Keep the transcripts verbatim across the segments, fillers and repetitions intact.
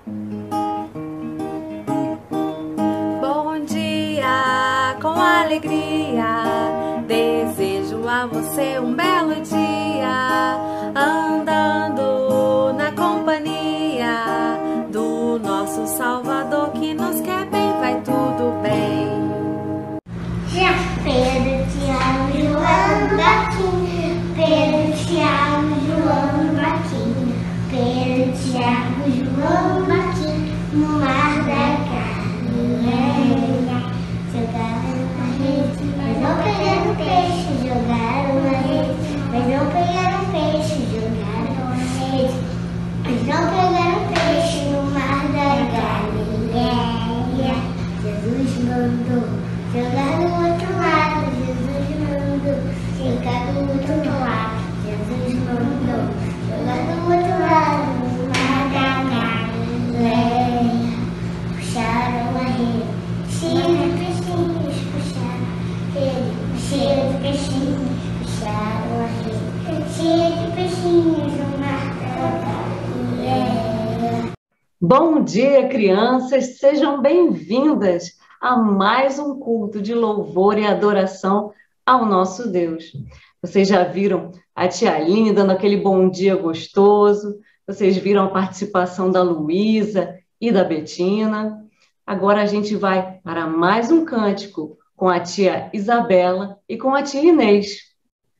Bom dia, com alegria, desejo a você um belo dia, andando na companhia do nosso Salvador que nos quer bem, vai tudo bem. Já Pedro, Tiago, João, Baquinho, Pedro, Tiago, João, Baquinho, Pedro, Tiago, João, Baquinho, no mar da Galileia, jogaram na rede, mas não pegaram peixe, jogaram na rede, mas não pegaram peixe, jogaram na rede, mas não pegaram peixe no mar da Galileia. Jesus mandou jogar do outro lado, Jesus mandou jogar do outro lado, Jesus mandou jogar do outro lado, no mar da Galileia. Puxaram a rede, cheia de peixinhos, puxaram a rede, cheia de peixinhos, puxaram a rede, cheia de peixinhos, no mar da Galileia. Bom dia, crianças! Sejam bem-vindas a mais um culto de louvor e adoração ao nosso Deus. Vocês já viram a tia Aline dando aquele bom dia gostoso, vocês viram a participação da Luísa e da Betina. Agora a gente vai para mais um cântico com a tia Isabela e com a tia Inês.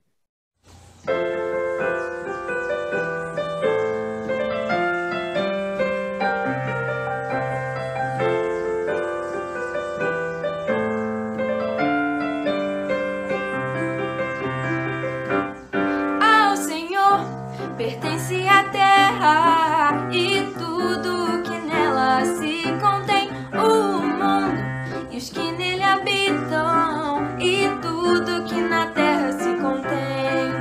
Pertence a terra e tudo que nela se contém, o mundo e os que nele habitam e tudo que na terra se contém.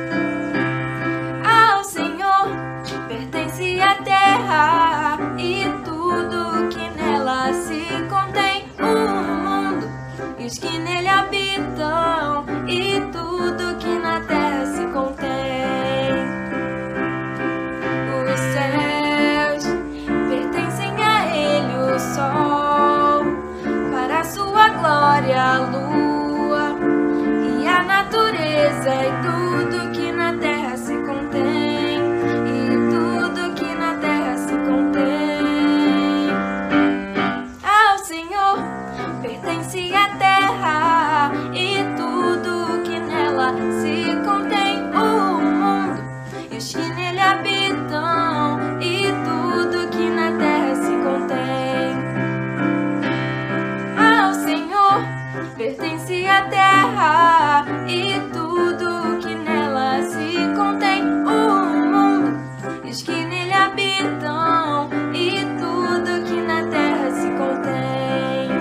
Ao Senhor pertence a terra e tudo que nela se contém, o mundo e os que nele habitam e tudo que na terra se contém. Para a sua glória, a lua e a natureza e tudo que na terra se contém, e tudo que na terra se contém. Ao Senhor pertence a terra e tudo que nela se contém, o mundo e os que nele habitam e tudo que na terra se contém. Pertence a terra e tudo que nela se contém, o mundo e os que nele habitam e tudo que na terra se contém.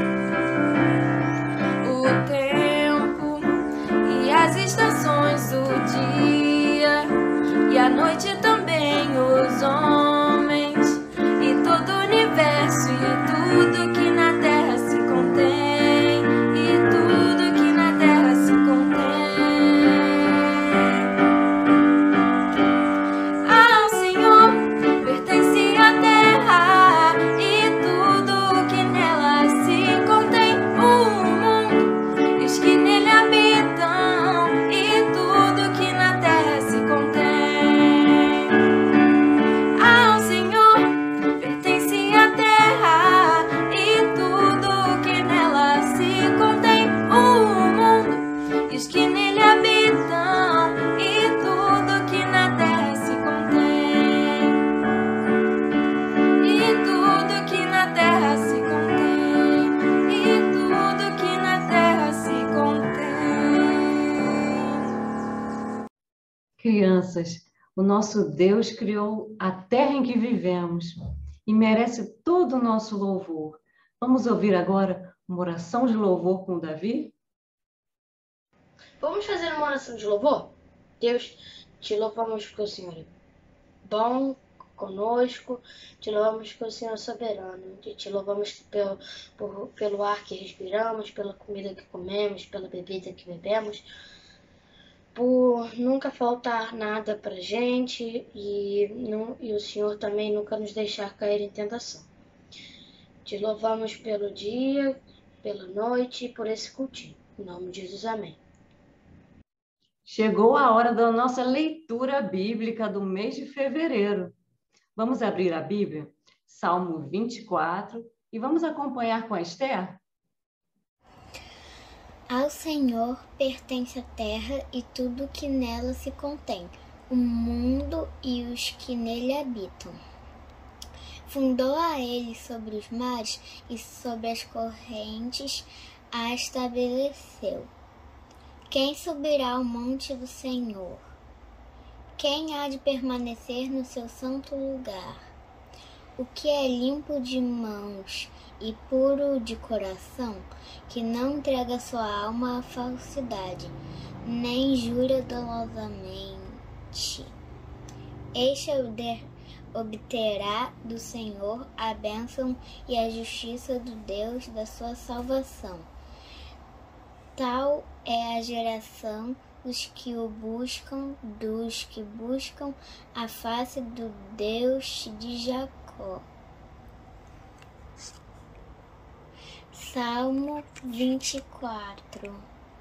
O tempo e as estações, o dia e a noite também, os homens e todo o universo e tudo que na terra se contém. Crianças, o nosso Deus criou a terra em que vivemos e merece todo o nosso louvor. Vamos ouvir agora uma oração de louvor com o Davi? Vamos fazer uma oração de louvor? Deus, te louvamos porque o Senhor é bom conosco, te louvamos porque o Senhor é soberano, te louvamos pelo, por, pelo ar que respiramos, pela comida que comemos, pela bebida que bebemos, por Senhor nunca faltar nada pra gente e, não, e o Senhor também nunca nos deixar cair em tentação. Te louvamos pelo dia, pela noite e por esse cultinho. Em nome de Jesus, amém. Chegou a hora da nossa leitura bíblica do mês de fevereiro. Vamos abrir a Bíblia? Salmo vinte e quatro, e vamos acompanhar com a Esther? Ao Senhor pertence a terra e tudo que nela se contém, o mundo e os que nele habitam. Fundou a ele sobre os mares e sobre as correntes a estabeleceu. Quem subirá ao monte do Senhor? Quem há de permanecer no seu santo lugar? O que é limpo de mãos e puro de coração, que não entrega sua alma à falsidade, nem jura dolosamente. Este obterá do Senhor a bênção e a justiça do Deus da sua salvação. Tal é a geração dos que o buscam, dos que buscam a face do Deus de Jacó. Salmo vinte e quatro.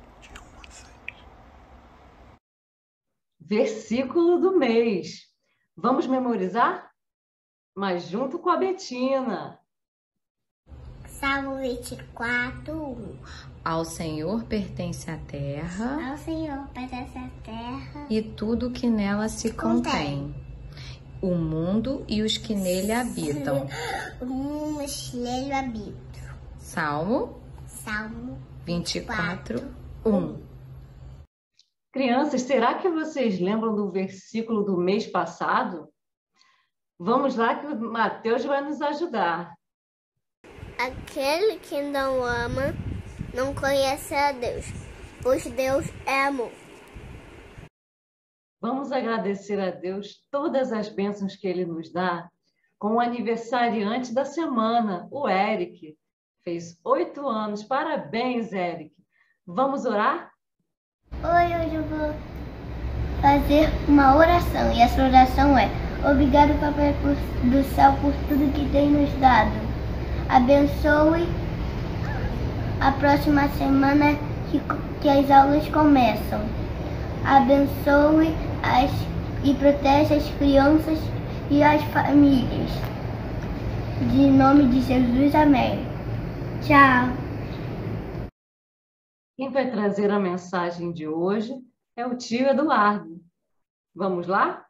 Versículo do mês. Vamos memorizar? Mas junto com a Betina. Salmo vinte e quatro, um. Ao Senhor pertence a terra Ao Senhor pertence a terra e tudo que nela se contém, contém. o mundo e os que nele habitam. Um estilho habito. Salmo Salmo vinte e quatro, um. Crianças, será que vocês lembram do versículo do mês passado? Vamos lá que o Mateus vai nos ajudar. Aquele que não ama não conhece a Deus, pois Deus é amor. Vamos agradecer a Deus todas as bênçãos que Ele nos dá com o aniversariante da semana, o Eric. Fez oito anos. Parabéns, Eric. Vamos orar? Hoje, hoje eu vou fazer uma oração, e essa oração é: obrigado, Papai do céu, por tudo que tem nos dado. Abençoe a próxima semana que, que as aulas começam. Abençoe as, e protege as crianças e as famílias. De nome de Jesus, amém. Tchau. Quem vai trazer a mensagem de hoje é o tio Eduardo. Vamos lá?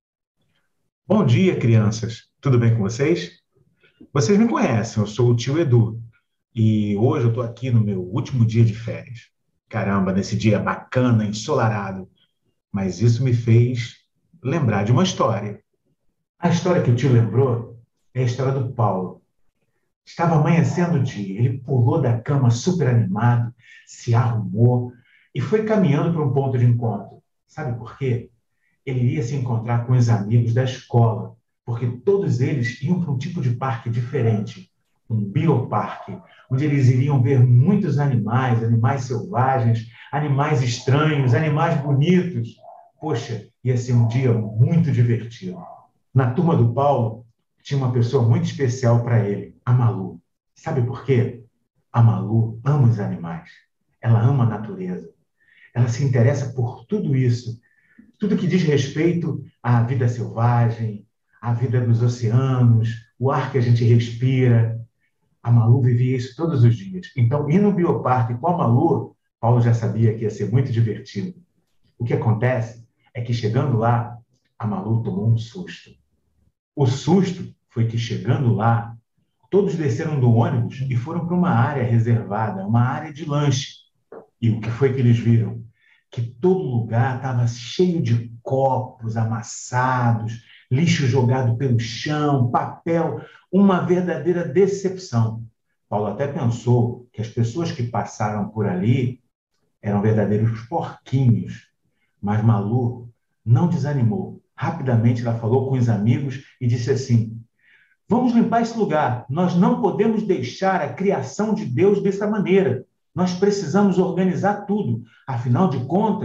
Bom dia, crianças. Tudo bem com vocês? Vocês me conhecem, eu sou o tio Edu. E hoje eu estou aqui no meu último dia de férias. Caramba, nesse dia bacana, ensolarado. Mas isso me fez lembrar de uma história. A história que o tio lembrou é a história do Paulo. Estava amanhecendo o dia, ele pulou da cama super animado, se arrumou e foi caminhando para um ponto de encontro. Sabe por quê? Ele iria se encontrar com os amigos da escola, porque todos eles iam para um tipo de parque diferente, um bioparque, onde eles iriam ver muitos animais, animais selvagens, animais estranhos, animais bonitos. Poxa, ia ser um dia muito divertido. Na turma do Paulo, tinha uma pessoa muito especial para ele, a Malu. Sabe por quê? A Malu ama os animais. Ela ama a natureza. Ela se interessa por tudo isso. Tudo que diz respeito à vida selvagem, à vida dos oceanos, o ar que a gente respira. A Malu vivia isso todos os dias. Então, ir no bioparque com a Malu, Paulo já sabia que ia ser muito divertido. O que acontece é que, chegando lá, a Malu tomou um susto. O susto foi que, chegando lá, todos desceram do ônibus e foram para uma área reservada, uma área de lanche. E o que foi que eles viram? Que todo lugar estava cheio de copos amassados, lixo jogado pelo chão, papel, uma verdadeira decepção. Paulo até pensou que as pessoas que passaram por ali eram verdadeiros porquinhos, mas Malu não desanimou. Rapidamente ela falou com os amigos e disse assim: vamos limpar esse lugar, nós não podemos deixar a criação de Deus dessa maneira. Nós precisamos organizar tudo. Afinal de contas,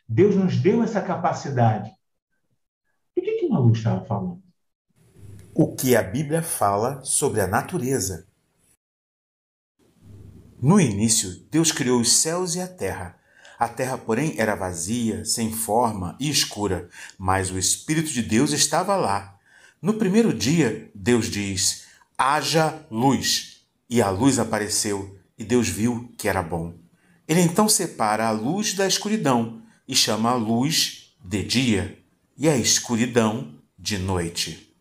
Deus nos deu essa capacidade. O que que Malu estava falando? O que a Bíblia fala sobre a natureza. No início, Deus criou os céus e a terra. A terra, porém, era vazia, sem forma e escura, mas o Espírito de Deus estava lá. No primeiro dia, Deus diz: haja luz. E a luz apareceu, e Deus viu que era bom. Ele então separa a luz da escuridão e chama a luz de dia e a escuridão de noite.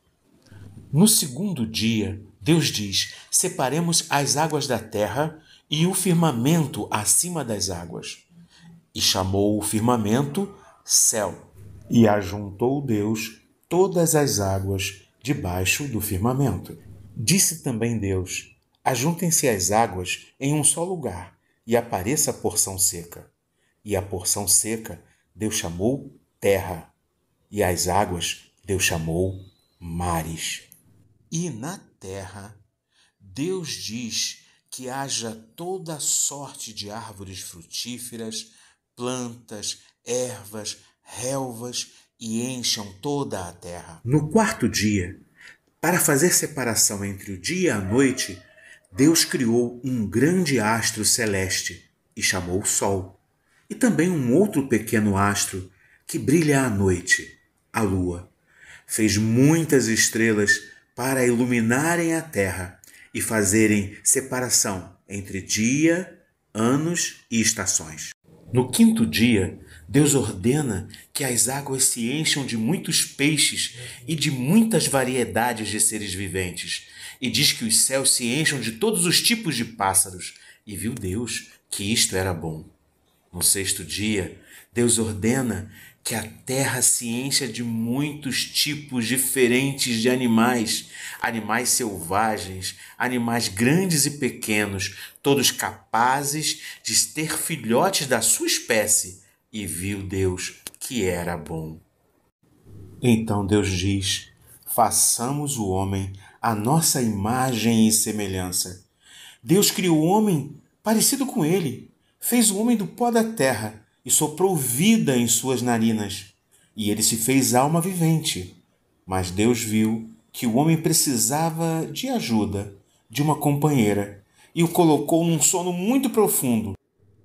No segundo dia, Deus diz: separemos as águas da terra e o firmamento acima das águas. E chamou o firmamento céu. E ajuntou Deus todas as águas debaixo do firmamento. Disse também Deus: ajuntem-se as águas em um só lugar, e apareça a porção seca. E a porção seca Deus chamou terra, e as águas Deus chamou mares. E na terra, Deus diz que haja toda sorte de árvores frutíferas, plantas, ervas, relvas e encham toda a terra. No quarto dia, para fazer separação entre o dia e a noite, Deus criou um grande astro celeste e chamou o Sol, e também um outro pequeno astro que brilha à noite, a Lua. Fez muitas estrelas para iluminarem a terra e fazerem separação entre dia, anos e estações. No quinto dia, Deus ordena que as águas se encham de muitos peixes e de muitas variedades de seres viventes, e diz que os céus se encham de todos os tipos de pássaros, e viu Deus que isto era bom. No sexto dia, Deus ordena que a terra se encha de muitos tipos diferentes de animais, animais selvagens, animais grandes e pequenos, todos capazes de ter filhotes da sua espécie. E viu Deus que era bom. Então Deus diz: façamos o homem à nossa imagem e semelhança. Deus criou o homem parecido com ele, fez o homem do pó da terra e soprou vida em suas narinas, e ele se fez alma vivente. Mas Deus viu que o homem precisava de ajuda, de uma companheira, e o colocou num sono muito profundo.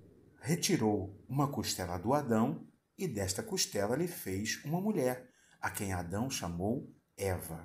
Retirou uma costela do Adão, e desta costela lhe fez uma mulher, a quem Adão chamou Eva.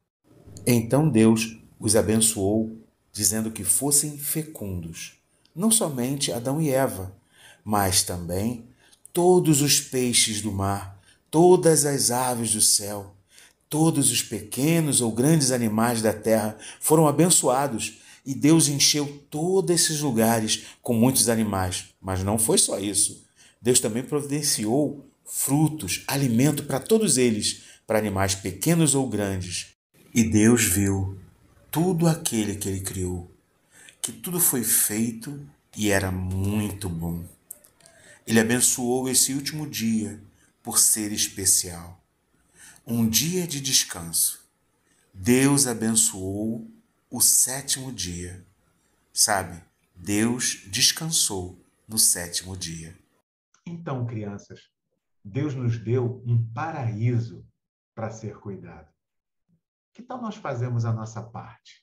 Então Deus os abençoou, dizendo que fossem fecundos, não somente Adão e Eva, mas também todos os peixes do mar, todas as aves do céu, todos os pequenos ou grandes animais da terra foram abençoados, e Deus encheu todos esses lugares com muitos animais. Mas não foi só isso. Deus também providenciou frutos, alimento para todos eles, para animais pequenos ou grandes. E Deus viu tudo aquele que ele criou, que tudo foi feito e era muito bom. Ele abençoou esse último dia por ser especial. Um dia de descanso. Deus abençoou o sétimo dia. Sabe, Deus descansou no sétimo dia. Então, crianças, Deus nos deu um paraíso para ser cuidado. Que tal nós fazemos a nossa parte?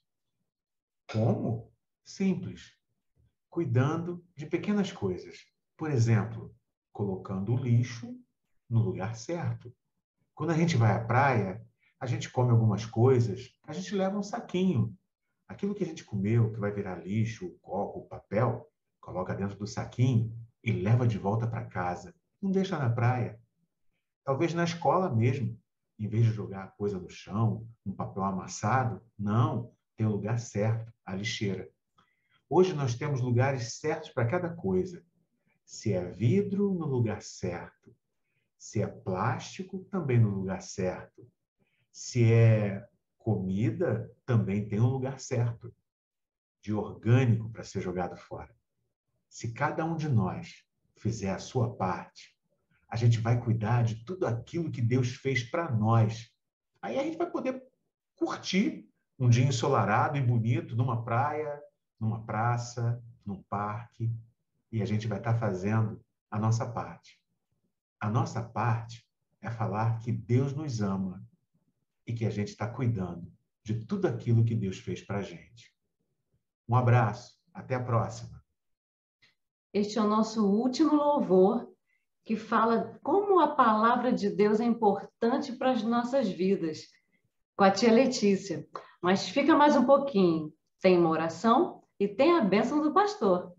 Como? Simples. Cuidando de pequenas coisas. Por exemplo, colocando o lixo no lugar certo. Quando a gente vai à praia, a gente come algumas coisas, a gente leva um saquinho. Aquilo que a gente comeu, que vai virar lixo, o copo, o papel, coloca dentro do saquinho e leva de volta para casa. Não deixa na praia. Talvez na escola mesmo. Em vez de jogar a coisa no chão, um papel amassado, não, tem o lugar certo, a lixeira. Hoje nós temos lugares certos para cada coisa. Se é vidro, no lugar certo. Se é plástico, também no lugar certo. Se é comida, também tem um lugar certo, de orgânico para ser jogado fora. Se cada um de nós fizer a sua parte, a gente vai cuidar de tudo aquilo que Deus fez para nós. Aí a gente vai poder curtir um dia ensolarado e bonito numa praia, numa praça, num parque, e a gente vai estar fazendo a nossa parte. A nossa parte é falar que Deus nos ama e que a gente está cuidando de tudo aquilo que Deus fez para a gente. Um abraço, até a próxima. Este é o nosso último louvor, que fala como a palavra de Deus é importante para as nossas vidas, com a tia Letícia. Mas fica mais um pouquinho. Tem uma oração e tem a bênção do pastor.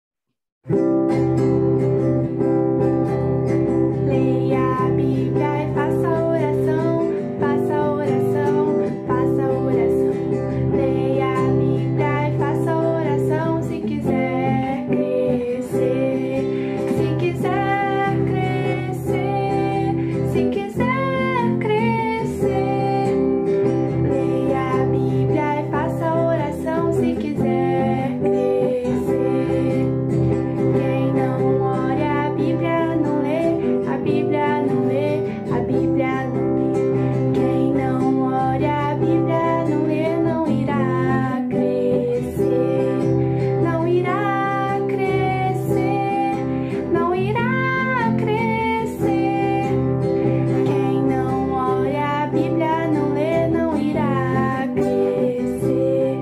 Leia a Bíblia e faça a oração, faça a oração, faça a oração. Leia a Bíblia e faça a oração se quiser crescer, se quiser crescer, se quiser crescer. Leia a Bíblia e faça a oração se quiser crescer. Quem não ora a Bíblia não lê, a Bíblia não lê, a Bíblia não lê. Quem não ora a Bíblia não lê, não irá crescer, não irá crescer, não irá crescer. Quem não ora a Bíblia não lê, não irá crescer.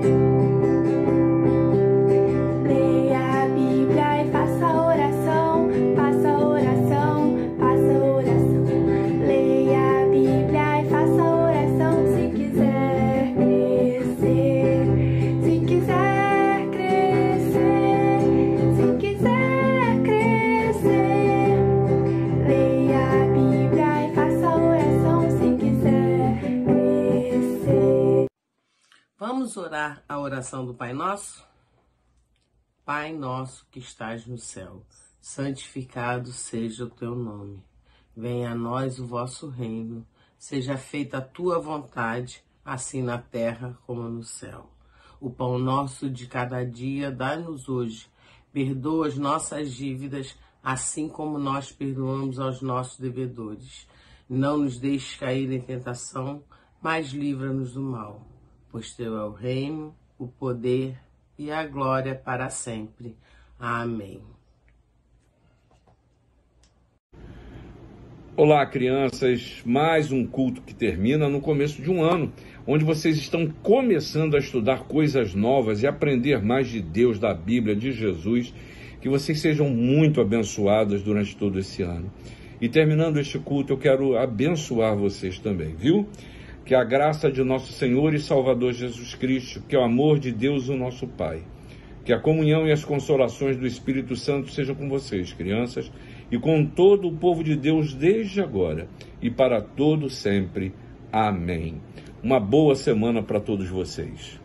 Leia a Bíblia e faça a oração, faça a oração, faça a oração. Leia a Bíblia e faça a oração se quiser crescer, se quiser crescer, se quiser crescer. Leia a Bíblia e faça a oração se quiser crescer. Vamos orar a oração do Pai Nosso? Pai nosso que estás no céu, santificado seja o teu nome. Venha a nós o vosso reino, seja feita a tua vontade, assim na terra como no céu. O pão nosso de cada dia dá-nos hoje. Perdoa as nossas dívidas, assim como nós perdoamos aos nossos devedores. Não nos deixes cair em tentação, mas livra-nos do mal. Pois teu é o reino, o poder e a glória para sempre. Amém. Olá, crianças, mais um culto que termina no começo de um ano, onde vocês estão começando a estudar coisas novas e aprender mais de Deus, da Bíblia, de Jesus. Que vocês sejam muito abençoadas durante todo esse ano. E terminando este culto, eu quero abençoar vocês também, viu? Que a graça de nosso Senhor e Salvador Jesus Cristo, que é o amor de Deus, o nosso Pai, que a comunhão e as consolações do Espírito Santo sejam com vocês, crianças, e com todo o povo de Deus desde agora e para todo sempre. Amém. Uma boa semana para todos vocês.